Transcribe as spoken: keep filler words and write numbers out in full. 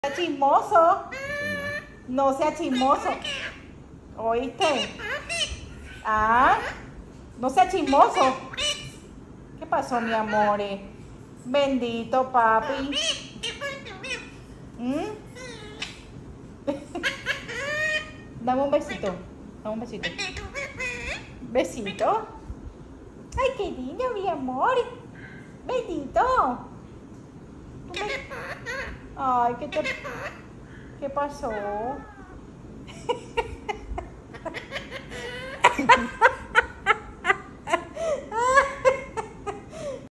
sea chismoso. No sea chismoso. ¿Oíste? Ah, no sea chismoso. ¿Qué pasó, mi amor? Bendito papi. ¿Mm? Dame un besito. Dame un besito. Besito. Ay, qué lindo, mi amor. Besito. Ay, ¿qué te... ¿Qué pasó?